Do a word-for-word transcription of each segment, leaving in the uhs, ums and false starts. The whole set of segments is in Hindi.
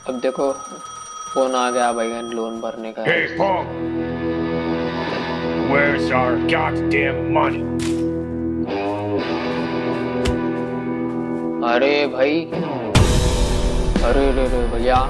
अब देखो फोन आ गया भाई लोन भरने का। Hey, Paul. Where's our goddamn money? अरे भाई, अरे अरे अरे भैया,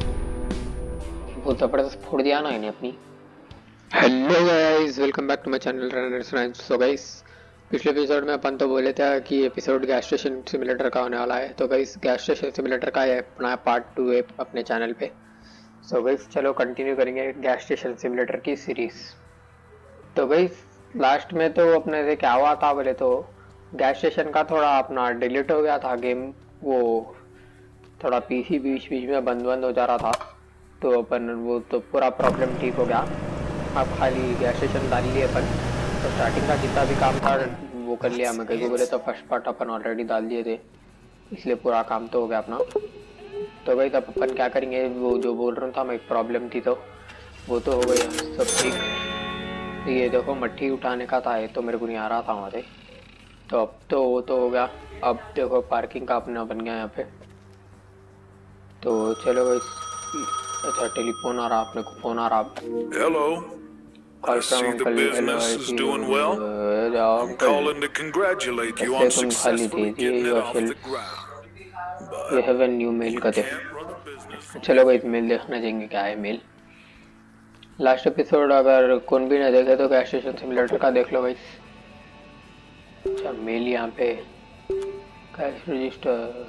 वो जबरदस्त फोड़ दिया ना इन्हें अपनी। Hello guys, welcome back to my channel runners rhymes. So guys, पिछले एपिसोड में अपन तो बोले थे कि एपिसोड गैस स्टेशन सिमुलेटर का होने वाला है। तो गाइस, गैस स्टेशन सिमुलेटर का है अपना पार्ट टू है अपने चैनल पे। सो गाइस, चलो कंटिन्यू करेंगे गैस स्टेशन सिमुलेटर की सीरीज। तो गाइस, लास्ट में तो अपने से क्या हुआ था बोले तो गैस स्टेशन का थोड़ा अपना डिलीट हो गया था गेम। वो थोड़ा पीसी बीच बीच में बंद बंद हो जा रहा था, तो अपन वो तो पूरा प्रॉब्लम ठीक हो गया। अब खाली गैस स्टेशन डाल लिए अपन, तो स्टार्टिंग का जितना भी काम था वो कर लिया। मैं कहीं को बोले तो फर्स्ट पार्ट अपन ऑलरेडी डाल दिए थे, इसलिए पूरा काम तो हो गया अपना। तो भाई तब अपन क्या करेंगे, वो जो बोल रहा था मैं प्रॉब्लम थी तो वो तो हो गई सब ठीक। ये देखो मट्टी उठाने का था, ये तो मेरे को नहीं आ रहा था वहाँ से, तो अब तो वो तो हो गया। अब देखो पार्किंग का अपना बन गया यहाँ पे। तो चलो भाई, अच्छा टेलीफोन आ रहा, अपने को फोन आ रहा। Hello. I call from see the uncle. Hello, business is doing well. जाओ I'm uncle, calling to congratulate you इसलिए on तुम खाली दे successfully दिए getting it your off the shelf. ground. ये But have a new mail you का दे। can't run a business from चलो भाई मेल देखने जाएंगे, क्या है मेल। लास्ट एपिसोड अगर कौन भी ना देखे तो गैस स्टेशन सिमुलेटर का देख लो भाई। अच्छा मेल यहाँ पे, cash register,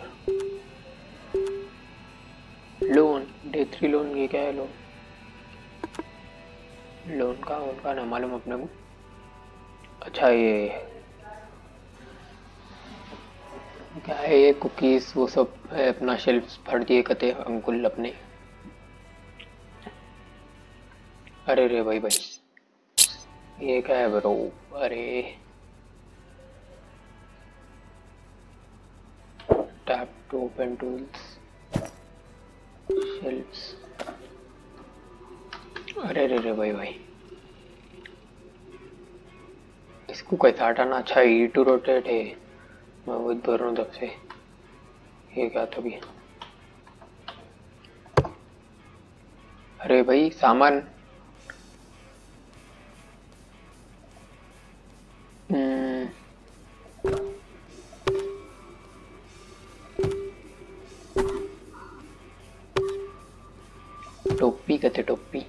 loan, day three loan. ये क्या है लोन? लोन का उनका ना मालूम अपने को। अच्छा ये क्या है, ये कुकीज वो सब है, अपना शेल्फ भर दिए कते अंकुल अपने। अरे रे भाई भाई, ये क्या है ब्रो? अरे tap to open tools, shelves. अरे रे रे भाई भाई, इसको कैसा हटाना? अच्छा ई टू रोटेट है, मैं वो बोल रहा हूँ तब से। ये क्या था भी? अरे भाई सामान, हम्म, टोपी कहते, टोपी।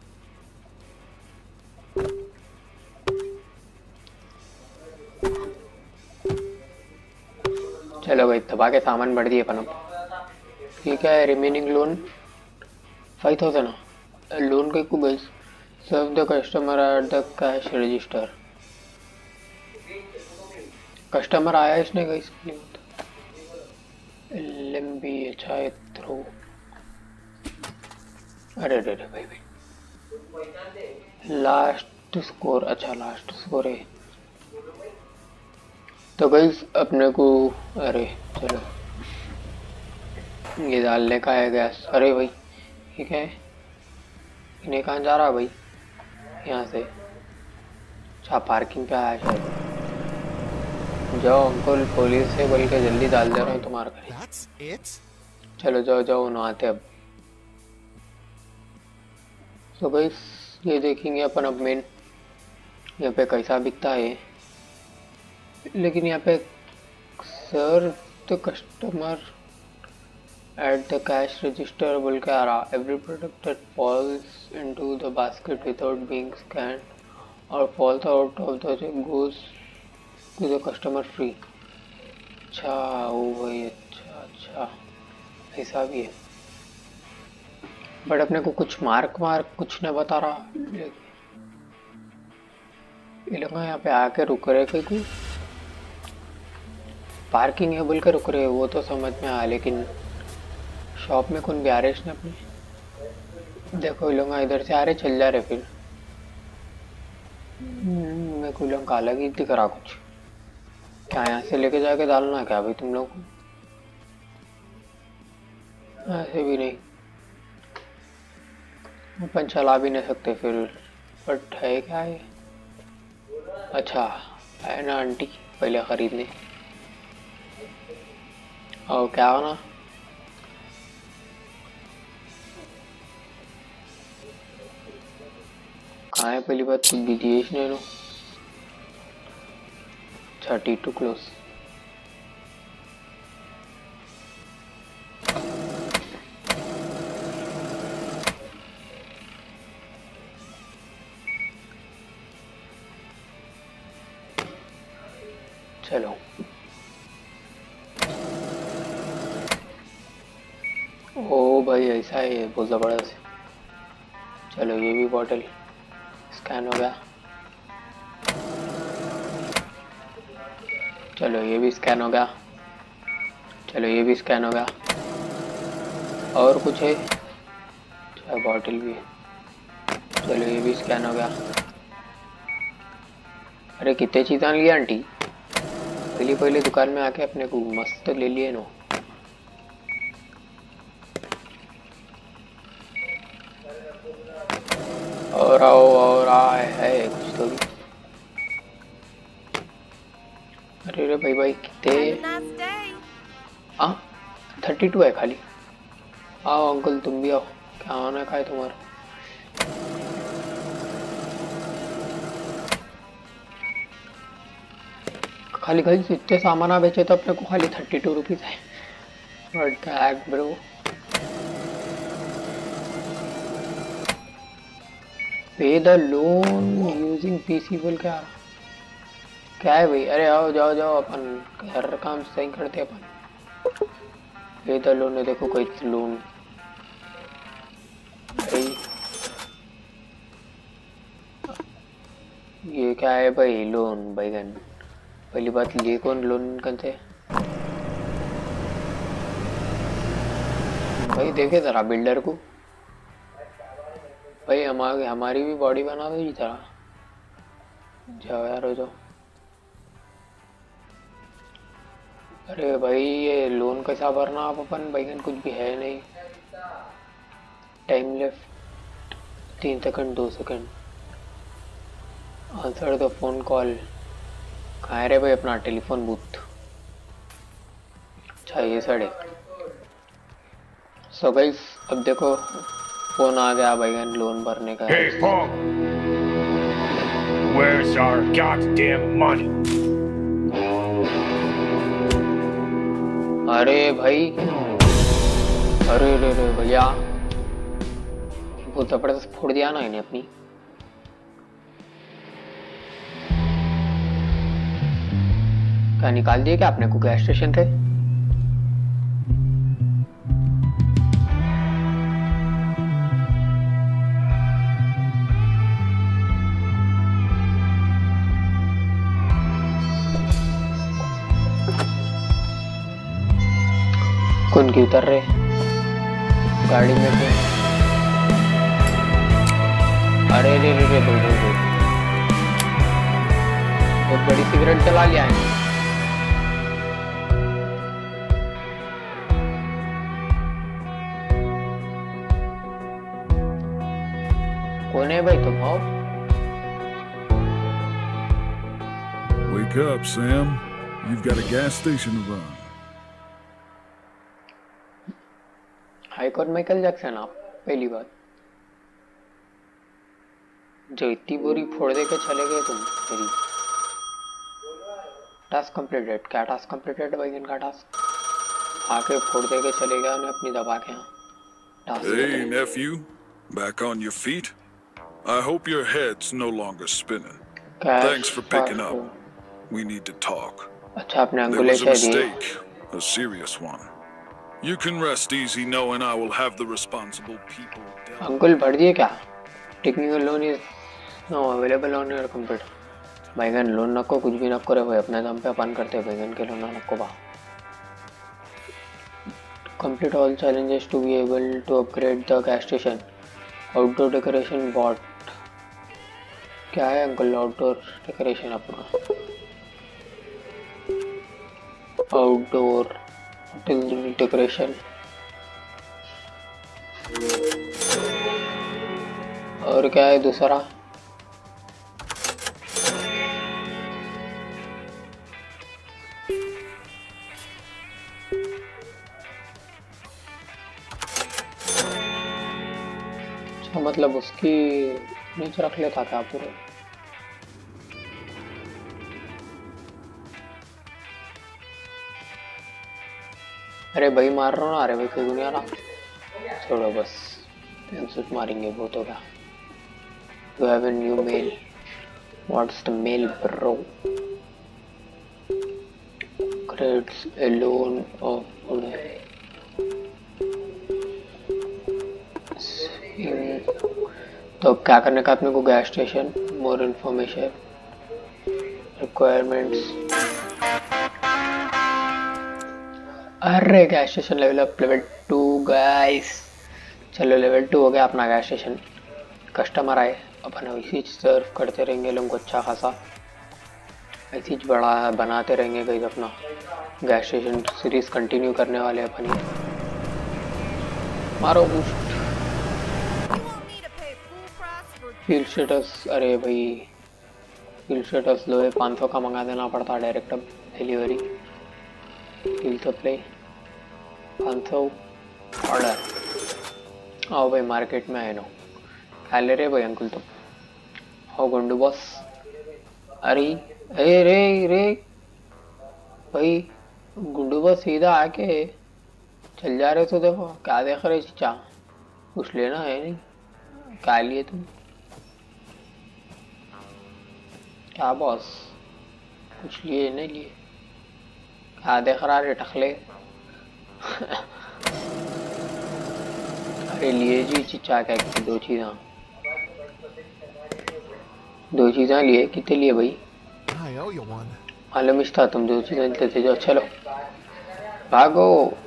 चलो भाई दबा के सामान बढ़ दिए अपन अब। ठीक है, remaining loan five thousand loan के कुबल्स serve the customer at the cash register. Customer आया इसने का इसके लिए लंबी। अच्छा है थ्रो। अरे अरे अरे भाई भाई, लास्ट स्कोर। अच्छा लास्ट स्कोर है तो गाइस अपने को। अरे चलो ये डालने का है गैस। अरे भाई ठीक है, इन्हें कहाँ जा रहा है भाई? यहाँ से। अच्छा पार्किंग पे आया शायद। जाओ अंकल, पुलिस से बोल के जल्दी डाल दे रहा हूँ तुम्हारे घर। चलो जाओ जाओ नहाते अब। तो गाइस ये देखेंगे अपन अब मेन यहाँ पे कैसा बिकता है। लेकिन यहाँ पे serve the customer at the cash register बोल के आ रहा। Every product that falls into the basket without being scanned or falls out of the goes to the customer free. अच्छा ओ भाई, अच्छा अच्छा ऐसा भी है, बट अपने को कुछ मार्क मार्क कुछ नहीं बता रहा। ये लोग यहाँ पे आके रुक रहे, कहीं कोई पार्किंग है बोल के रुक रहे, वो तो समझ में आया, लेकिन शॉप में कौन भी आ रहे इसने अपने। देखो ये लोग इधर से आ रहे, चल जा रहे फिर। मेरे को लोग का अलग ही दिख रहा कुछ। क्या यहाँ से लेके जाके डालना है क्या भाई तुम लोग? ऐसे भी नहीं, अपन चला भी नहीं सकते फिर। बट है क्या है? अच्छा है ना आंटी, पहले खरीदने। और क्या होना? कहाँ है पहली बात, कुछ भी दिए नहीं लो। Thirty two close. चलो ओ भाई ऐसा है ये बहुत ज़बरदस्त। चलो ये भी बॉटल स्कैन हो गया। चलो ये भी स्कैन हो गया। चलो ये भी स्कैन हो गया। और कुछ है? अच्छा बॉटल भी है। चलो ये भी स्कैन हो गया। अरे कितने चीज़ां लिया आंटी? पहले पहले दुकान में आके अपने को मस्त ले लिए नो। और आओ और आए है कुछ तो भी। अरे रे भाई भाई कितने? हाँ थर्टी टू है खाली। आओ अंकल तुम भी आओ, क्या होना खाए तुम्हारा। खाली खाली इतने सामान आ बेचे तो अपने को खाली थर्टी टू रुपीज है। What the heck, bro? Pay the loan using P C बोल क्या क्या है भाई? अरे आओ जाओ जाओ अपन हर काम सही करते अपन। पे द लोन है, देखो कोई लोन भाई। ये क्या है भाई? लोन बैगन। पहली बात लिए कौन लोन करते भाई? देखे जरा बिल्डर को भाई, हमारी हमारी भी बॉडी बना दो जी जरा। जाओ यार हो जाओ। अरे भाई ये लोन कैसा भरना आप अपन? बैगन कुछ भी है नहीं। टाइम लेफ्ट तीन सेकंड दो सेकंड। Answer the phone call. कहाँ है रे भाई अपना टेलीफोन बूथ? अच्छा ये साइड है। सो गाइस अब देखो फोन आ गया बैगन लोन भरने का। Hey, Paul! Where's our goddamn money? अरे भाई, अरे रे रे भैया, बहुत जबरदस्त फोड़ दिया ना इन्हें अपनी। क्या निकाल दिए क्या आपने को गैस स्टेशन थे? कौन की उतर रहे गाड़ी में थे? अरे रे रे रे बोल बोल बोल बहुत बड़ी सिगरेट चला लिया है। कौन है भाई तुम? आओ। Wake up, Sam. You've got a gas station to run. High court Michael Jackson आप पहली बात जो इतनी बुरी फोड़ दे के चले गए तुम मेरी। Task completed. क्या टास्क कंप्लीटेड बैगन का टास्क? आके फोड़ दे के चले गया उन्हें अपनी दबा के। यहाँ Hey, nephew. Back on your feet? I hope your head's no longer spinning. Thanks for picking up. We need to talk. अच्छा अपने There अंकुल was a ऐसे दिए। mistake, a serious one. You can rest easy knowing I will have the responsible people dealt. Ankul भर दिए क्या? Technical loan is no available on your computer. बैगन लोन नको कुछ भी नको रे भाई, अपने दम पे अपन करते बैगन के लोन नको बा। Complete all challenges to be able to upgrade the gas station. Outdoor decoration bot. क्या है अंकल आउटडोर डेकोरेशन अपना? आउटडोर डेकोरेशन और क्या है दूसरा? मतलब उसकी नीचे रख लेता क्या पूरे? अरे भाई मार रहा हूँ ना, अरे भाई कोई नहीं आ रहा, छोड़ो बस, पेंसिल मारेंगे वो तो क्या। You have a new mail. What's the mail, bro? Creates a loan of तो क्या करने का अपने को? Gas station, more information, requirements. अरे gas station level up, level two guys. चलो लेवल टू हो गया अपना गैस स्टेशन। कस्टमर आए अपन इसी सर्व करते रहेंगे लोगों को अच्छा खासा, ऐसी बड़ा बनाते रहेंगे गाइस। अपना गैस स्टेशन सीरीज कंटिन्यू करने वाले अपन ही। मारो बूस्ट। फील्ड स्टेटस, अरे भाई फील्ड स्टेटस लो, पाँच सौ का मंगा देना पड़ता डायरेक्ट अब डिलीवरी। फील्ड सप्लाई पाँच सौ ऑर्डर। आओ भाई मार्केट में आए नो, क्या ले रहे भाई अंकुल तुम? हो गुंडू बॉस। अरे ए रे रे भाई गुंडू बॉस सीधा आके चल जा रहे तो देखो क्या देख रहे चीचा, कुछ लेना है नहीं? क्या लिए तुम? क्या बॉस कुछ लिए नहीं लिए? क्या देख रहा रे टखले? अरे लिए जी चिच्चा क्या की दो चीज़ा, दो चीज़ा लिए। कितने लिए भाई? मालूम था तुम दो चीज़ें लेते थे जो। चलो भागो।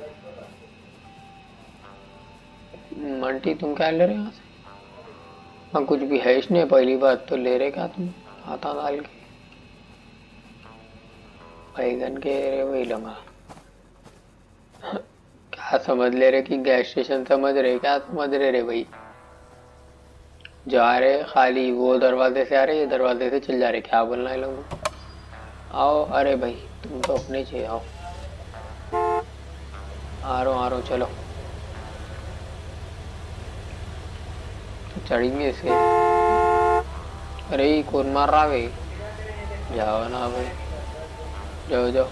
मंटी तुम क्या ले रहे यहाँ से? हाँ कुछ भी है इसने, पहली बात तो ले रहे क्या तुम हाथा डाल के? बैगन के रे वही लंगा। क्या समझ ले रहे कि गैस स्टेशन समझ रहे? क्या समझ रहे रे भाई? जा रहे खाली वो दरवाजे से आ रहे, ये दरवाजे से चल जा रहे, क्या बोलना है लोगों को? आओ। अरे भाई तुम तो अपने चाहिए, आओ। आ रहा हूँ आ रहा हूँ, चलो तो चढ़ेंगे इसे। अरे कौन मार रहा भाई? जाओ ना भाई, जाओ जाओ।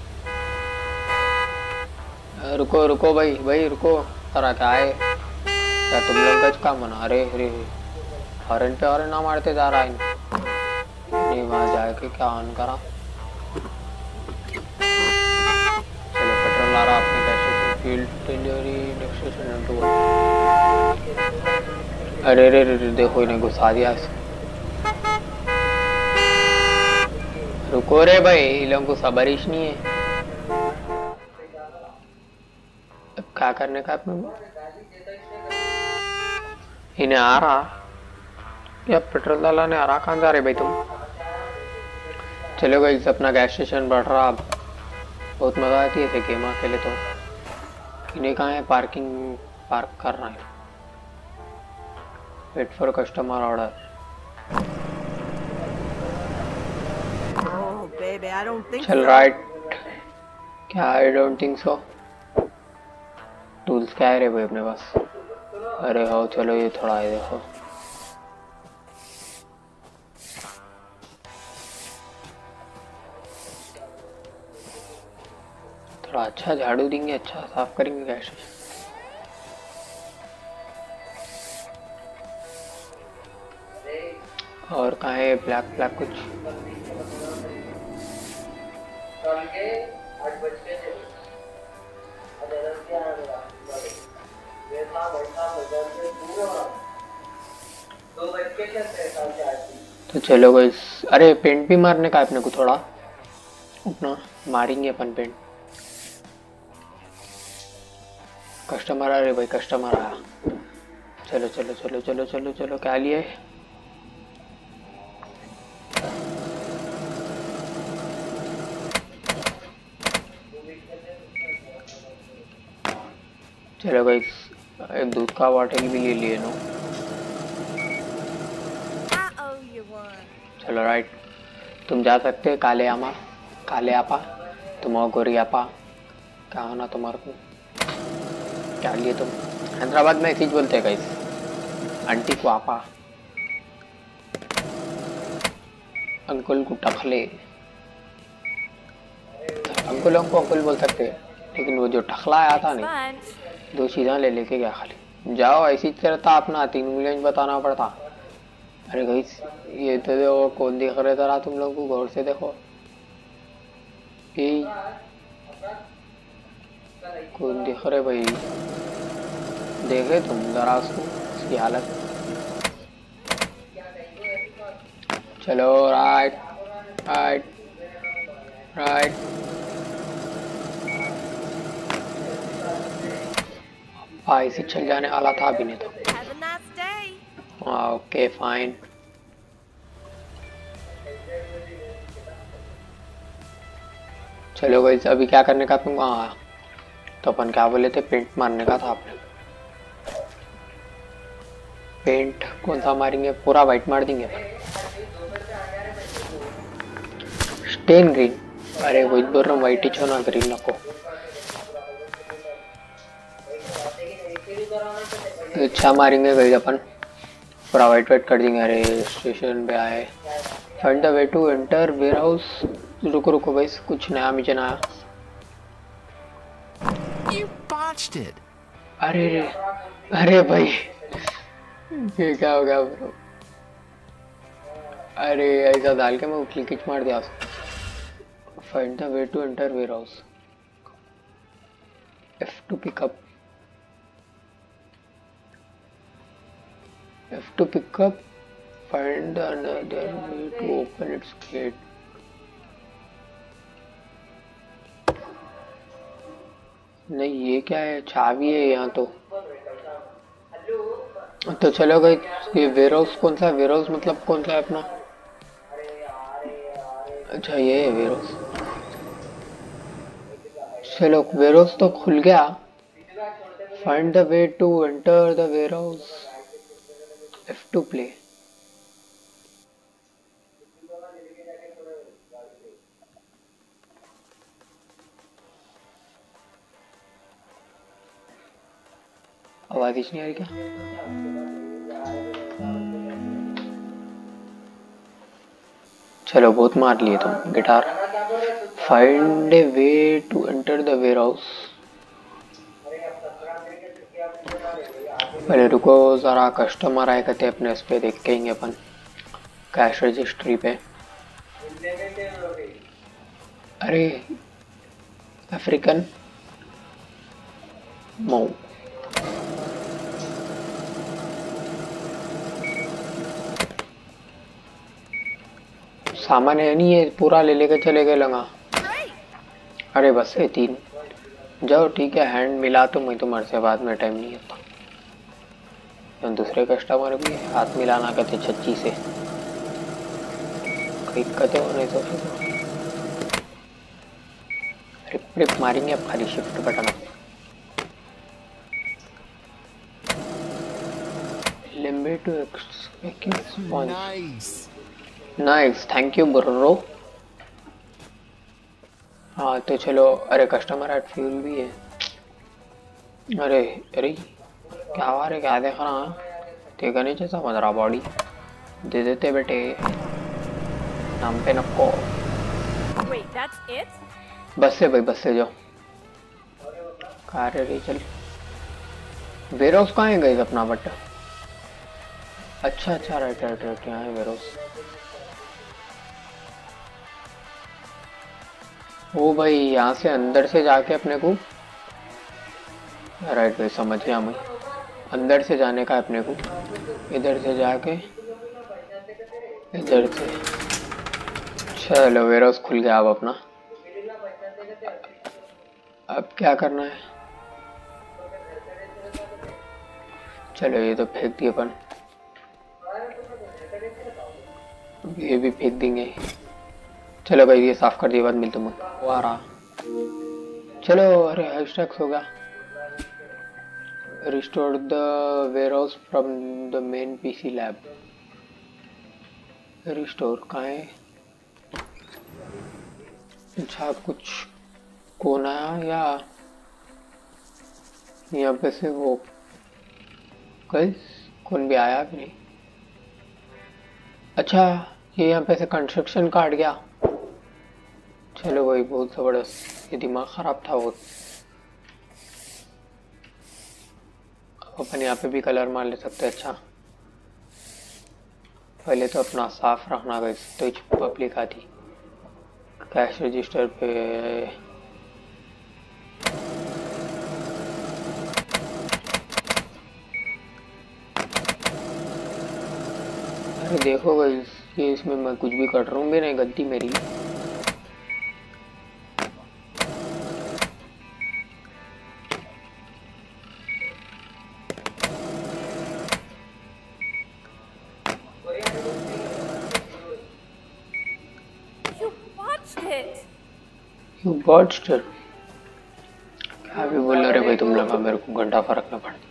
रुको रुको भाई, भाई रुको। तरह क्या है? क्या तुम लोग गज का मना रहे? अरे हॉर्न पे हॉर्न ना मारते जा रहा है नहीं, वहां जाके क्या ऑन करा? चलो पेट्रोल आ रहा अपने कैसे field delivery next station two. अरे रे रे देखो इन्हें घुसा दिया। रुको रे भाई, इन लोगों को सब्र नहीं है। अब क्या करने का अपने? इन्हें आ रहा या पेट्रोल डालने आ रहा? कहाँ जा रहे भाई तुम? चलो गाइस अपना गैस स्टेशन बढ़ रहा। अब बहुत मजा आती है ऐसे गेम खेले तो। इन्हें कहाँ है? पार्किंग पार्क कर रहा है। Wait for customer order. चल राइट क्या? I don't think so. Tools क्या है रे भाई अपने पास? अरे हो चलो ये थोड़ा है देखो। थोड़ा अच्छा झाड़ू देंगे, अच्छा साफ करेंगे गैस। और कहाँ है ब्लैक ब्लैक कुछ? तो चलो गाइस, अरे पेंट भी मारने का अपने को थोड़ा अपना, मारेंगे अपन पेंट। कस्टमर आ रहे भाई, कस्टमर आया। चलो चलो चलो चलो चलो चलो क्या लिए? चलो गाइस एक दूध का बॉटल भी ले लिए नो। चलो राइट, तुम जा सकते हैं काले आमा, काले आपा, तुम और गोरी आपा। क्या होना तुम्हारे को? क्या लिए तुम? हैदराबाद में ऐसे ही बोलते हैं गाइस, आंटी को आपा, अंकुल को टखले। अंकुलों को अंकुल बोल सकते हैं, लेकिन वो जो टखला आया था नहीं, दो चीज़ें ले लेके गया खाली। जाओ ऐसी तरह था अपना, तीन उंगलियां बताना पड़ता। अरे गाइस ये तो देखो कौन दिख रहे जरा तुम लोग को गौर से देखो, ये कौन दिख रहे भाई, देखे तुम जरा उसको, उसकी हालत। चलो राइट राइट राइट। भाई से चल जाने वाला था अभी नहीं तो। Okay fine. चलो गाइस अभी क्या करने का तुमको? हाँ तो अपन क्या बोले थे, पेंट मारने का था आपने। पेंट कौन सा मारेंगे? पूरा वाइट मार देंगे अपन। स्टेन ग्रीन, अरे वही बोल रहा हूँ, वाइट ही छोना, ग्रीन नको। अच्छा मारेंगे गाइस अपन, पूरा वाइट वाइट कर देंगे। अरे स्टेशन पे आए, find the way to enter warehouse. रुको रुको भाई, कुछ नया मिशन आया। अरे रे अरे भाई ये क्या हो गया ब्रो? अरे ऐसा डाल के मैं उठली किच मार दिया उसको। Find the way to enter warehouse, F to pick up, F to pick up, find another way to open its gate. नहीं ये क्या है, चाबी है यहाँ तो। तो चलो गई, ये वेयर हाउस कौन सा? वेयर हाउस मतलब कौन सा है अपना? अच्छा ये है वेयर हाउस। चलो वेयर हाउस तो खुल गया। Find the way to enter the warehouse, F to play. आवाज ही नहीं आ रही क्या? चलो बहुत मार लिए तुम guitar. Find a way to enter the warehouse. पहले रुको जरा, कस्टमर आए कहते अपने उस पे देख के अपन कैश रजिस्ट्री पे। अरे अफ्रीकन मऊ, सामान है नहीं, है पूरा ले लेके चले गए लगा। अरे बस है तीन, जाओ ठीक है। हैंड मिला तो मैं तुम्हारे से बाद में टाइम नहीं होता। दूसरे कस्टमर भी हाथ मिलाना कहते छच्ची से, कहते हो नहीं तो रिप रिप मारेंगे अब, खाली शिफ्ट बटन। लिम्बे टू nice nice, thank you bro. हाँ तो चलो। अरे कस्टमर एट फ्यूल भी है। अरे अरे क्या हुआ रे, क्या देख रहा है? देखा नहीं जैसा समझ रहा, बॉडी दे देते बेटे नाम पे नको। बस से भाई, बस से जाओ। कहाँ रे चल, वेयर हाउस कहाँ है गई अपना? बट अच्छा अच्छा राइट राइट राइट, यहाँ है वेयर हाउस। ओ भाई यहाँ से अंदर से जाके अपने को, राइट भाई समझ गया मैं, अंदर से जाने का अपने को, इधर से जाके इधर से। चलो वेयर हाउस खुल गया अब अपना। अब क्या करना है? चलो ये तो फेंक दिए अपन, ये भी फेंक देंगे। चलो भाई ये साफ कर दिए, बाद मिलते हैं। वो आ रहा, चलो। अरे हैशटैग्स हो गया। Restore the warehouse from the main PC lab. Restore कहाँ है? अच्छा कुछ कोना या यहाँ पे से वो गाइस कौन भी आया भी नहीं। अच्छा ये यहाँ पे से कंस्ट्रक्शन काट गया। चलो भाई बहुत जबरदस्त, ये दिमाग खराब था वो। अपन यहाँ पे भी कलर मार ले सकते हैं। अच्छा पहले तो अपना साफ रखना गई तो पब्लिक आती। कैश रजिस्टर पे अरे देखो भाई ये इसमें मैं कुछ भी कर रहा हूँ भी नहीं, गलती मेरी। You watched it. क्या भी बोल रहे भाई तुम लोग, मेरे को घंटा फर्क न पड़।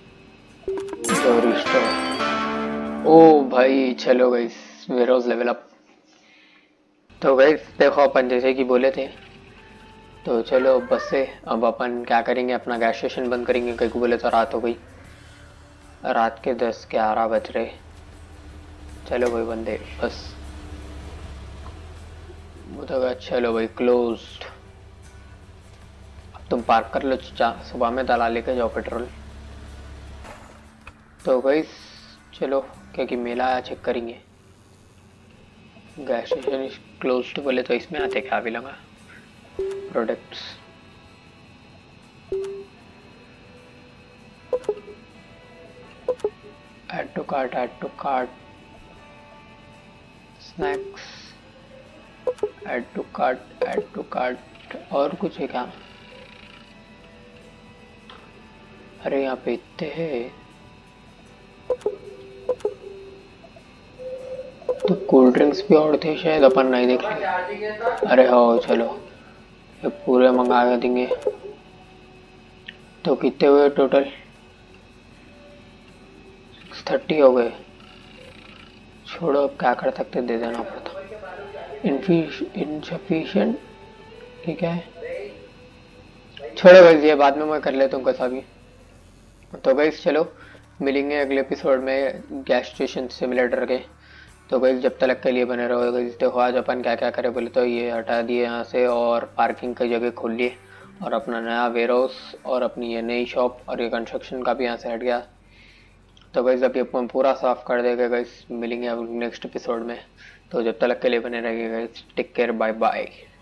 ओ भाई चलो गाइस वेयरहाउस लेवल अप। तो गाइस देखो अपन जैसे कि बोले थे, तो चलो बस से अब अपन क्या करेंगे, अपना गैस स्टेशन बंद करेंगे। कहीं को बोले तो रात हो गई, रात के दस ग्यारह बज रहे। चलो भाई बंदे बस तो चलो भाई क्लोज्ड। अब तुम पार्क कर लो, सुबह में दला लेके जाओ पेट्रोल। तो गाइस चलो क्योंकि मेला आया चेक करेंगे। गैस स्टेशन क्लोज्ड बोले तो इसमें आते क्या भी लगा products. Add to cart, add to cart, snacks, add to cart, add to cart. और कुछ है क्या? अरे यहाँ पे इतने हैं तो कोल्ड ड्रिंक्स भी और थे शायद, अपन नहीं देख लेंगे। अरे हाँ चलो ये पूरे मंगा के देंगे। तो कितने हुए टोटल? सिक्स थर्टी हो गए। छोड़ो अब क्या कर सकते, दे देना पड़ता। इनसफिशिएंट ठीक है, छोड़ो गाइस ये बाद में मैं कर लेता हूँ कैसा भी। तो गाइस चलो मिलेंगे अगले एपिसोड में गैस स्टेशन सिमुलेटर के। तो गाइस जब तक के लिए बने रहो गाइस। देखो आज अपन क्या क्या करें बोले तो ये हटा दिए यहाँ से और पार्किंग की जगह खोल लिए और अपना नया वेयरहाउस और अपनी ये नई शॉप और ये कंस्ट्रक्शन का भी यहाँ से हट गया। तो गाइस अब ये अपन पूरा साफ कर देगा गाइस। मिलेंगे अब नेक्स्ट एपिसोड में। तो जब तक के लिए बने रहिए guys, take care, bye bye.